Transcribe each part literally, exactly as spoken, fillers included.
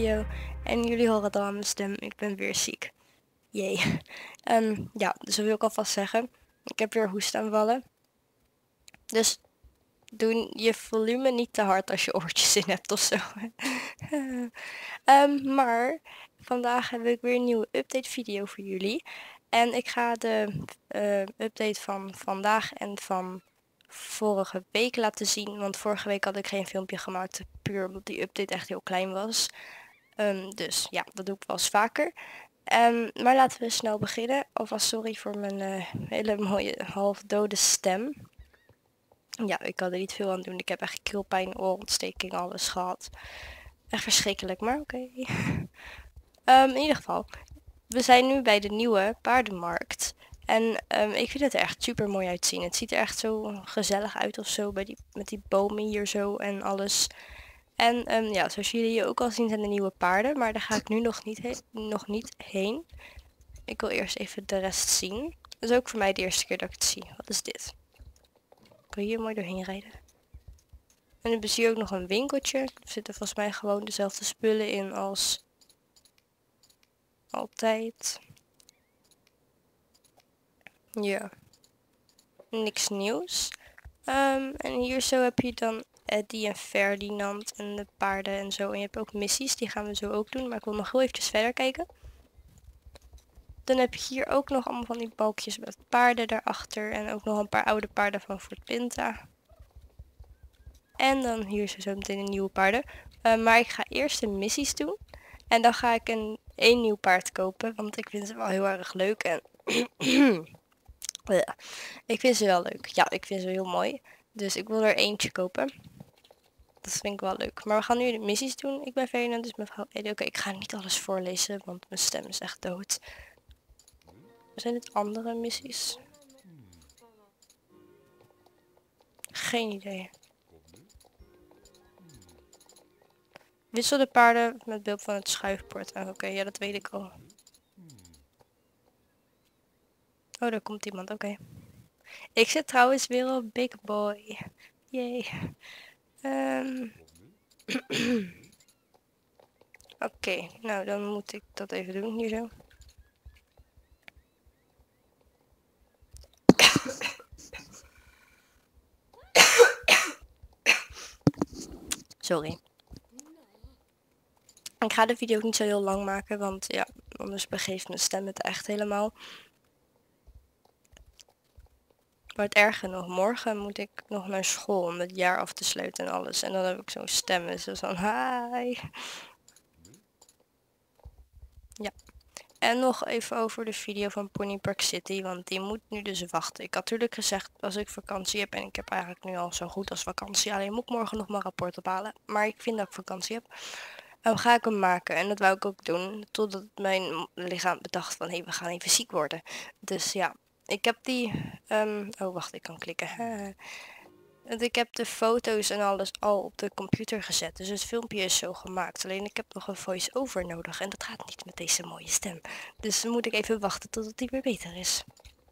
video. En jullie horen het al aan mijn stem, ik ben weer ziek. Jee. Um, ja, dus dat wil ik alvast zeggen. Ik heb weer hoestaanvallen. Dus doe je volume niet te hard als je oortjes in hebt of zo. um, maar vandaag heb ik weer een nieuwe update video voor jullie. En ik ga de uh, update van vandaag en van vorige week laten zien. Want vorige week had ik geen filmpje gemaakt, puur omdat die update echt heel klein was. Um, dus ja, dat doe ik wel eens vaker. Um, maar laten we snel beginnen. Alvast sorry voor mijn uh, hele mooie half dode stem. Ja, ik kan er niet veel aan doen. Ik heb echt keelpijn, oorontsteking, alles gehad. Echt verschrikkelijk, maar oké. Okay. um, in ieder geval, we zijn nu bij de nieuwe paardenmarkt. En um, ik vind het er echt super mooi uitzien. Het ziet er echt zo gezellig uit of zo, bij die, met die bomen hier zo en alles. En um, ja, zoals jullie hier ook al zien zijn de nieuwe paarden, maar daar ga ik nu nog niet, nog niet heen. Ik wil eerst even de rest zien. Dat is ook voor mij de eerste keer dat ik het zie. Wat is dit? Ik kan hier mooi doorheen rijden. En dan zie je ook nog een winkeltje. Er zitten volgens mij gewoon dezelfde spullen in als altijd. Ja. Niks nieuws. Um, en hier zo heb je dan Eddie en Ferdinand en de paarden en zo. En je hebt ook missies, die gaan we zo ook doen. Maar ik wil nog heel eventjes verder kijken. Dan heb je hier ook nog allemaal van die balkjes met paarden daarachter. En ook nog een paar oude paarden van Fort Pinta. En dan hier is zo meteen een nieuwe paarden. Uh, maar ik ga eerst de missies doen. En dan ga ik een één nieuw paard kopen. Want ik vind ze wel heel erg leuk. En ja, ik vind ze wel leuk. Ja, ik vind ze heel mooi. Dus ik wil er eentje kopen. Dat vind ik wel leuk. Maar we gaan nu de missies doen. Ik ben Ferdinand, dus mevrouw Eddie. Oké, ik ga niet alles voorlezen, want mijn stem is echt dood. Zijn dit andere missies? Geen idee. Wissel de paarden met behulp van het schuifbord. Oh, oké, okay, ja, dat weet ik al. Oh, daar komt iemand, oké. Okay. Ik zit trouwens weer op Big Boy. Yay. Um... Oké, okay, nou dan moet ik dat even doen hier zo. Sorry. Ik ga de video ook niet zo heel lang maken, want ja, anders begeeft mijn stem het echt helemaal. Maar het erge nog, morgen moet ik nog naar school om het jaar af te sluiten en alles. En dan heb ik zo'n stem, dus zo van hi. Ja. En nog even over de video van Pony Park City, want die moet nu dus wachten. Ik had natuurlijk gezegd als ik vakantie heb, en ik heb eigenlijk nu al zo goed als vakantie. Alleen moet ik morgen nog mijn rapport ophalen. Maar ik vind dat ik vakantie heb. Dan ga ik hem maken en dat wou ik ook doen. Totdat mijn lichaam bedacht van hé, hey, we gaan even ziek worden. Dus ja, ik heb die... Um, oh wacht, ik kan klikken. Want ik heb de foto's en alles al op de computer gezet. Dus het filmpje is zo gemaakt. Alleen ik heb nog een voice-over nodig. En dat gaat niet met deze mooie stem. Dus dan moet ik even wachten totdat die weer beter is.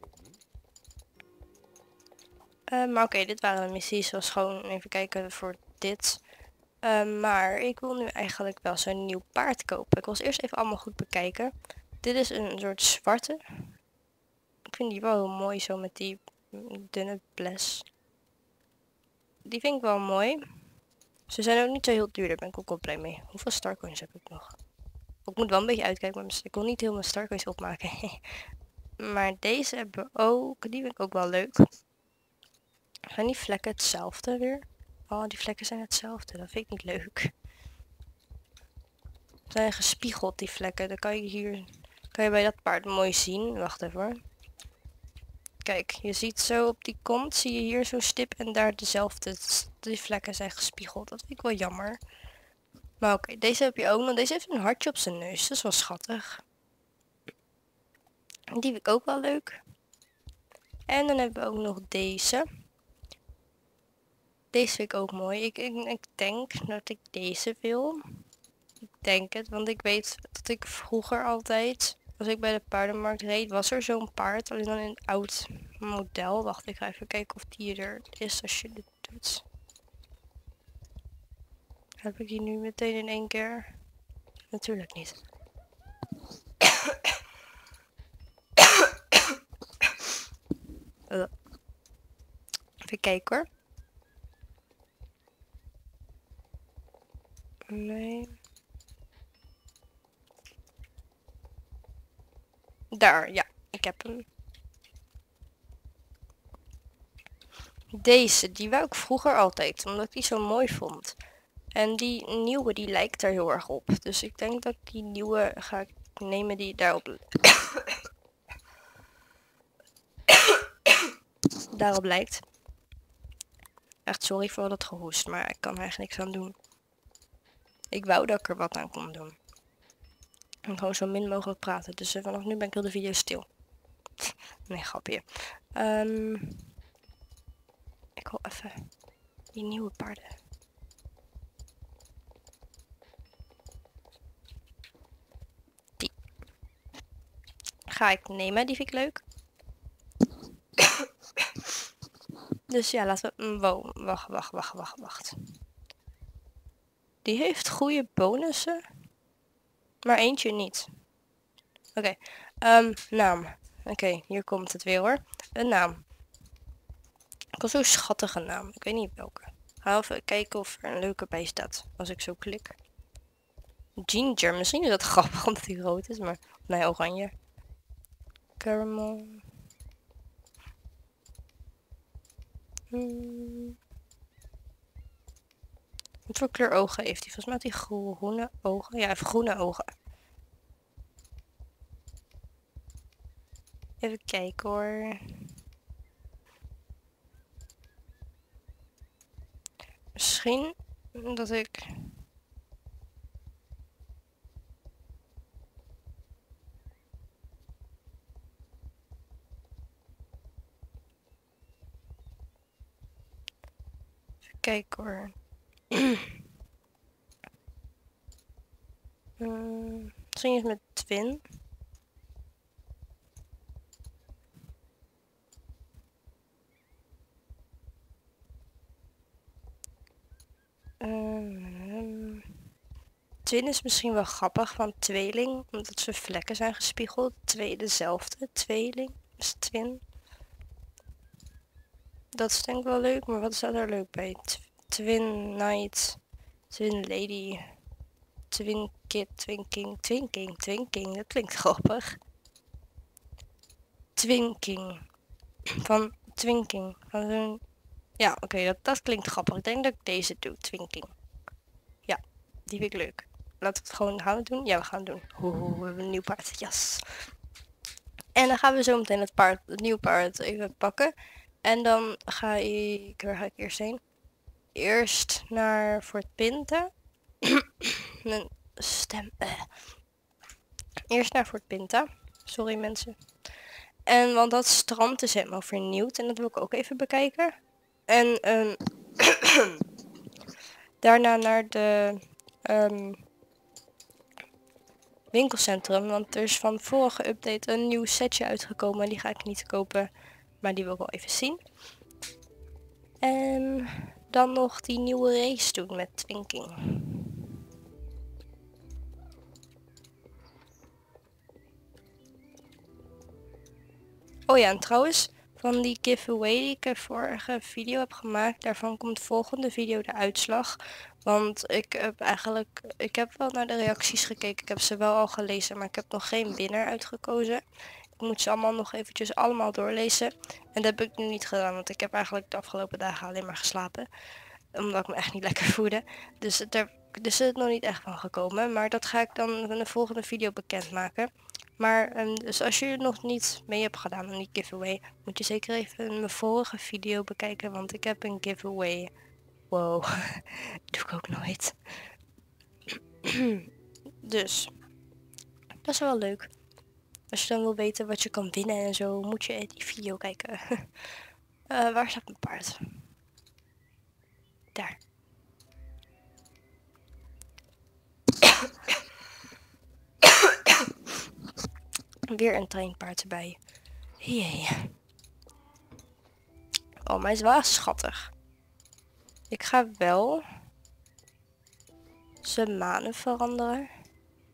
Uh, maar oké, okay, dit waren de missies. Was gewoon even kijken voor dit. Uh, maar ik wil nu eigenlijk wel zo'n nieuw paard kopen. Ik wil ze eerst even allemaal goed bekijken. Dit is een soort zwarte. Ik vind die wel heel mooi zo met die dunne bles. Die vind ik wel mooi. Ze zijn ook niet zo heel duur, daar ben ik ook wel blij mee. Hoeveel starcoins heb ik nog? Ik moet wel een beetje uitkijken, maar ik wil niet heel mijn starcoins opmaken. Maar deze hebben we ook. Die vind ik ook wel leuk. Zijn die vlekken hetzelfde weer? Oh, die vlekken zijn hetzelfde. Dat vind ik niet leuk. Ze zijn gespiegeld, die vlekken. Dan kan je hier... Kan je bij dat paard mooi zien. Wacht even hoor. Kijk, je ziet zo op die kont. Zie je hier zo'n stip en daar dezelfde. Die vlekken zijn gespiegeld. Dat vind ik wel jammer. Maar oké, okay, deze heb je ook nog. Deze heeft een hartje op zijn neus. Dat is wel schattig. Die vind ik ook wel leuk. En dan hebben we ook nog deze. Deze vind ik ook mooi. Ik, ik, ik denk dat ik deze wil. Ik denk het, want ik weet dat ik vroeger altijd, als ik bij de paardenmarkt reed, was er zo'n paard. Alleen dan in een oud model. Wacht, ik ga even kijken of die er is als je dit doet. Heb ik die nu meteen in één keer? natuurlijk niet. Uh. Even kijken hoor. Nee. Daar, ja. Ik heb hem. Deze, die wou ik vroeger altijd, omdat ik die zo mooi vond. En die nieuwe, die lijkt er heel erg op. Dus ik denk dat die nieuwe ga ik nemen die daarop... daarop lijkt. Echt sorry voor dat gehoest, maar ik kan er echt niks aan doen. Ik wou dat ik er wat aan kon doen. En gewoon zo min mogelijk praten. Dus uh, vanaf nu ben ik heel de video stil. Nee, grapje. Um, ik wil even die nieuwe paarden. Die ga ik nemen, die vind ik leuk. Dus ja, laten we... Wow, wacht, wacht, wacht, wacht, wacht. Die heeft goede bonussen. Maar eentje niet. Oké, okay. um, naam. Oké, okay, hier komt het weer hoor. Een naam. Ik wil zo'n schattige naam. Ik weet niet welke. Ga even kijken of er een leuke bij staat. Als ik zo klik. Ginger. Misschien is dat grappig omdat hij rood is. Maar nee, oranje. Caramel. Hmm. Wat voor kleur ogen heeft hij? Volgens mij had hij groene ogen. Ja, hij heeft groene ogen. Even kijken hoor. Misschien dat ik... Even kijken hoor. hmm. Misschien eens met Twin. Um, Twin is misschien wel grappig van tweeling, omdat ze vlekken zijn gespiegeld. Twee dezelfde, tweeling is twin. Dat is denk ik wel leuk, maar wat staat er leuk bij? T twin Knight, Twin Lady, Twin Kid, Twin King, Twin King, Twin King, dat klinkt grappig. Twin King, van Twin King, van zo'n... Ja, oké, okay, dat, dat klinkt grappig. Ik denk dat ik deze doe, Twin King. Ja, die vind ik leuk. Laten we het gewoon gaan we doen. Ja, we gaan het doen. Oeh, we hebben een nieuw paard. Yes. En dan gaan we zo meteen het paard, het nieuwe paard even pakken. En dan ga ik, waar ga ik eerst heen? Eerst naar Fort Pinta. Mijn stem. Uh. Eerst naar Fort Pinta. Sorry mensen. En want dat strand is helemaal vernieuwd en dat wil ik ook even bekijken. En um, daarna naar de um, winkelcentrum, want er is van de vorige update een nieuw setje uitgekomen en die ga ik niet kopen, maar die wil ik wel even zien. En dan nog die nieuwe race doen met Twin King. Oh ja, en trouwens, van die giveaway die ik in vorige video heb gemaakt, daarvan komt volgende video de uitslag. Want ik heb eigenlijk, ik heb wel naar de reacties gekeken, ik heb ze wel al gelezen, maar ik heb nog geen winnaar uitgekozen. Ik moet ze allemaal nog eventjes allemaal doorlezen. En dat heb ik nu niet gedaan, want ik heb eigenlijk de afgelopen dagen alleen maar geslapen. Omdat ik me echt niet lekker voelde. Dus er is het nog niet echt van gekomen, maar dat ga ik dan in de volgende video bekendmaken. Maar um, dus als je er nog niet mee hebt gedaan aan die giveaway, moet je zeker even mijn vorige video bekijken, want ik heb een giveaway. Wow, doe ik ook nooit. Dus, dat is wel leuk. Als je dan wil weten wat je kan winnen en zo, moet je die video kijken. uh, waar staat mijn paard? Daar. Weer een treinpaard erbij. Jee. Oh, maar hij is wel schattig. Ik ga wel zijn manen veranderen.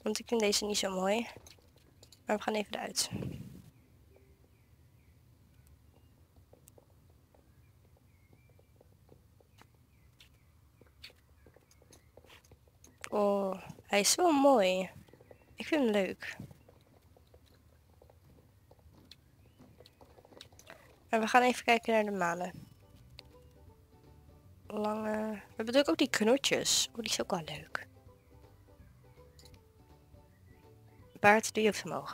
Want ik vind deze niet zo mooi. Maar we gaan even eruit. Oh, hij is wel mooi. Ik vind hem leuk. En we gaan even kijken naar de manen. Lange... We hebben natuurlijk ook die knotjes. Oh, die is ook wel leuk. Baard, doe je hoofd omhoog.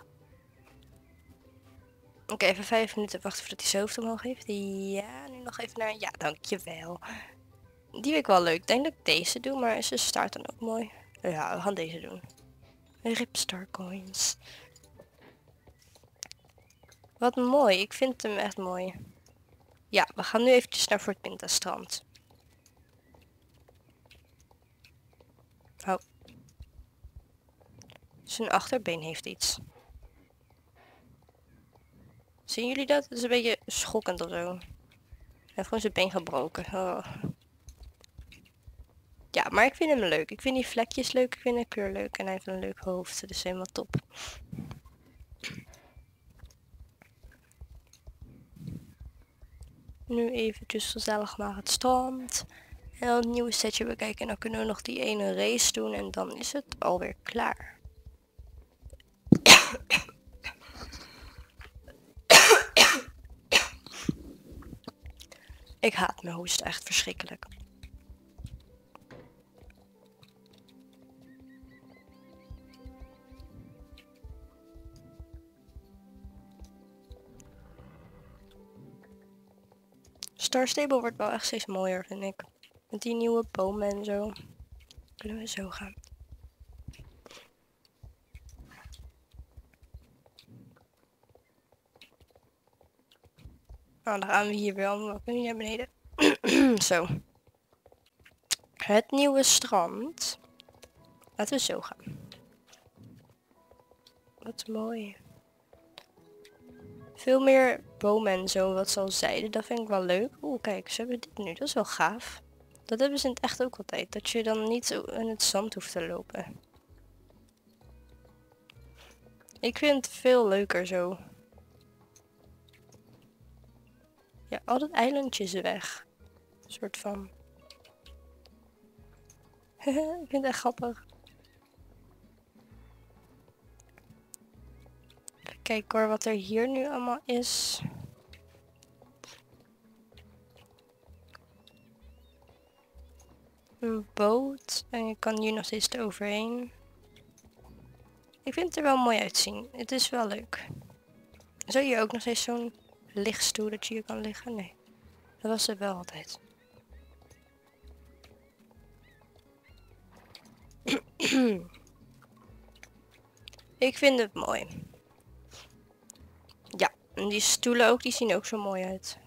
Oké, okay, even vijf minuten wachten voordat hij zijn hoofd omhoog heeft. Ja, nu nog even naar... Ja, dankjewel. Die vind ik wel leuk. Ik denk dat ik deze doe, maar ze staart dan ook mooi. Ja, we gaan deze doen. Ripstar coins. Wat mooi. Ik vind hem echt mooi. Ja, we gaan nu eventjes naar Fort Pinta strand. Oh. Zijn achterbeen heeft iets. Zien jullie dat? Het is een beetje schokkend of zo. Hij heeft gewoon zijn been gebroken. Oh. Ja, maar ik vind hem leuk. Ik vind die vlekjes leuk. Ik vind de kleur leuk. En hij heeft een leuk hoofd. Dus helemaal top. Nu eventjes gezellig naar het strand. En dan het nieuwe setje bekijken. En dan kunnen we nog die ene race doen. En dan is het alweer klaar. Ik haat mijn hoest echt verschrikkelijk. Star Stable wordt wel echt steeds mooier, vind ik. Met die nieuwe bomen en zo. Kunnen we zo gaan. Nou, dan gaan we hier weer allemaal naar beneden. Zo. Het nieuwe strand. Laten we zo gaan. Wat mooi. Veel meer bomen en zo, wat ze al zeiden. Dat vind ik wel leuk. Oeh, kijk, ze hebben dit nu. Dat is wel gaaf. Dat hebben ze in het echt ook altijd. Dat je dan niet zo in het zand hoeft te lopen. Ik vind het veel leuker zo. Ja, al dat eilandje is weg. Een soort van. Ik vind het echt grappig. Even kijken hoor, wat er hier nu allemaal is. Een boot. En je kan hier nog steeds eroverheen. Ik vind het er wel mooi uitzien. Het is wel leuk. Zou je ook nog steeds zo'n lichtstoel dat je hier kan liggen? Nee. Dat was er wel altijd. Ik vind het mooi. Ja, en die stoelen ook, die zien ook zo mooi uit.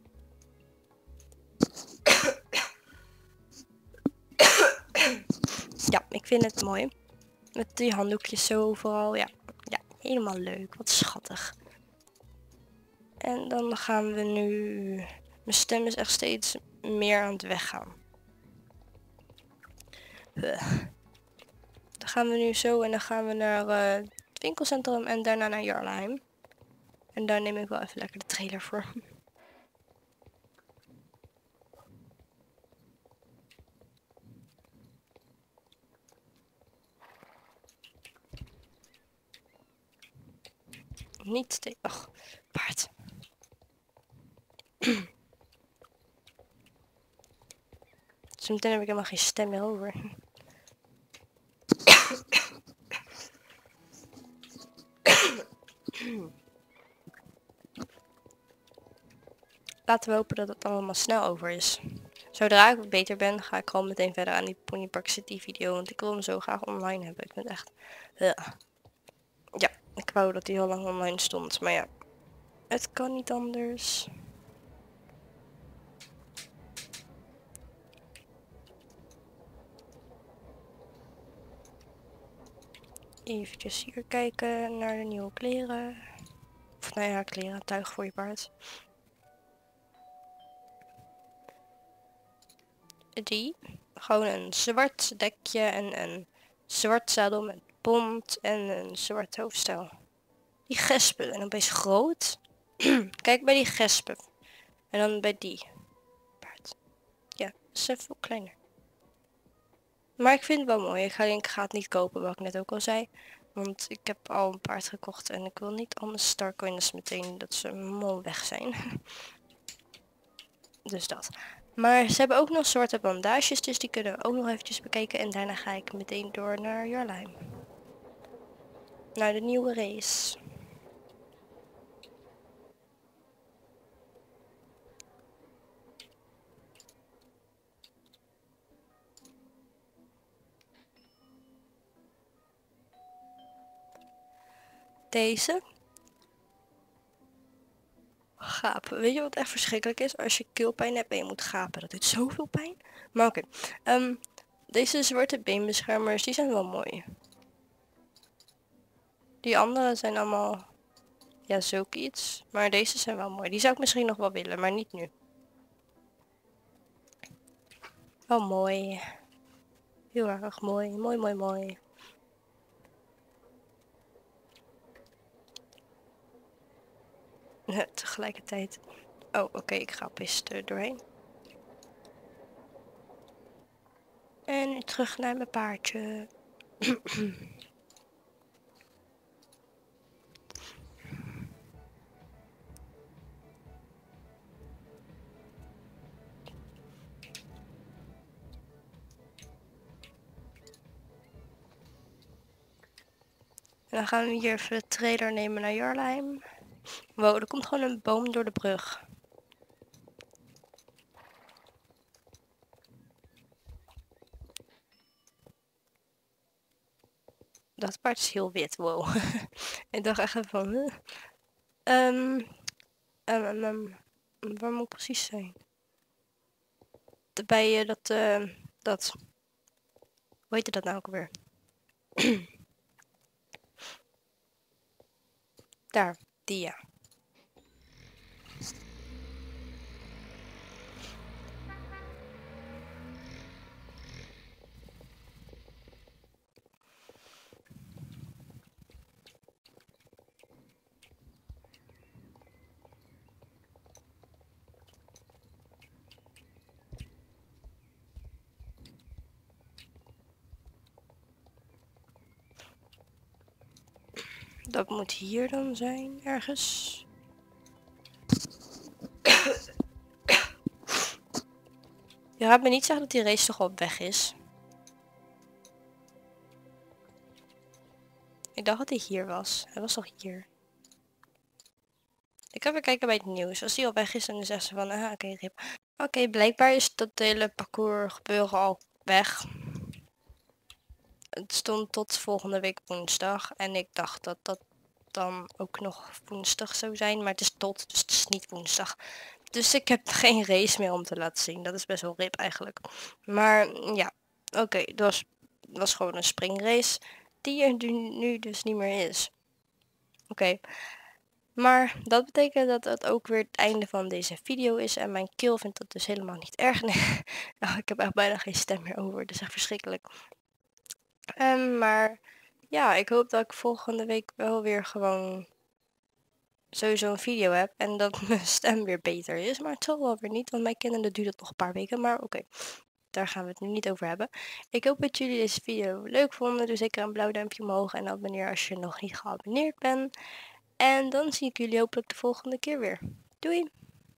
Ja, ik vind het mooi. Met die handdoekjes zo vooral. Ja, ja, helemaal leuk. Wat schattig. En dan gaan we nu... Mijn stem is echt steeds meer aan het weggaan. Dan gaan we nu zo en dan gaan we naar uh, het winkelcentrum en daarna naar Jarlheim. En daar neem ik wel even lekker de trailer voor. Niet te... Och, paard. Zometeen heb ik helemaal geen stem meer over. Laten we hopen dat het allemaal snel over is. Zodra ik beter ben, ga ik gewoon meteen verder aan die Pony Park City video. Want ik wil hem zo graag online hebben. Ik vind het echt... Ja, ja, ik wou dat hij heel lang online stond. Maar ja, het kan niet anders. Even hier kijken naar de nieuwe kleren. Of nou ja, kleren, tuig voor je paard. Die. Gewoon een zwart dekje en een zwart zadel met bont en een zwart hoofdstel. Die gespen en opeens groot. Kijk bij die gespen. En dan bij die paard. Ja, dat is even veel kleiner. Maar ik vind het wel mooi. Ik ga, ik ga het niet kopen, wat ik net ook al zei. Want ik heb al een paard gekocht en ik wil niet al mijn starcoins meteen dat ze mol weg zijn. Dus dat. Maar ze hebben ook nog zwarte bandages, dus die kunnen we ook nog eventjes bekijken. En daarna ga ik meteen door naar Jarlheim. Naar de nieuwe race. Deze. Gapen. Weet je wat echt verschrikkelijk is? Als je keelpijn hebt en je moet gapen. Dat doet zoveel pijn. Maar oké. Okay. Um, deze zwarte beenbeschermers, die zijn wel mooi. Die andere zijn allemaal... Ja, zulke iets. Maar deze zijn wel mooi. Die zou ik misschien nog wel willen, maar niet nu. Wel mooi. Heel erg mooi. Mooi, mooi, mooi. Tegelijkertijd. Oh, oké. Okay, ik ga best er doorheen. En nu terug naar mijn paardje. En dan gaan we hier even de trailer nemen naar Jarlheim. Wow, er komt gewoon een boom door de brug. Dat paard is heel wit, wow. Ik dacht echt even van... Huh? Um, um, um, um, waar moet ik precies zijn? Bij uh, dat... Uh, dat... Hoe heette dat nou ook weer? Daar, die ja. Dat moet hier dan zijn, ergens. Je gaat me niet zeggen dat die race toch al op weg is. Ik dacht dat hij hier was. Hij was toch hier. Ik ga even kijken bij het nieuws. Als hij al weg is, dan zeggen ze van, ah, oké, okay, rip. Oké, okay, blijkbaar is dat hele parcours gebeuren al weg. Het stond tot volgende week woensdag. En ik dacht dat dat dan ook nog woensdag zou zijn. Maar het is tot, dus het is niet woensdag. Dus ik heb geen race meer om te laten zien. Dat is best wel rip eigenlijk. Maar ja, oké, okay, dat was, was gewoon een springrace. Die er nu dus niet meer is. Oké. Okay. Maar dat betekent dat het ook weer het einde van deze video is. En mijn keel vindt dat dus helemaal niet erg. Nee. Nou, ik heb echt bijna geen stem meer over. Dat is echt verschrikkelijk. Um, maar ja, ik hoop dat ik volgende week wel weer gewoon sowieso een video heb. En dat mijn stem weer beter is. Maar het zal wel weer niet, want mijn kinderen duurt het nog een paar weken. Maar oké, okay, daar gaan we het nu niet over hebben. Ik hoop dat jullie deze video leuk vonden. Doe zeker een blauw duimpje omhoog. En abonneer als je nog niet geabonneerd bent. En dan zie ik jullie hopelijk de volgende keer weer. Doei!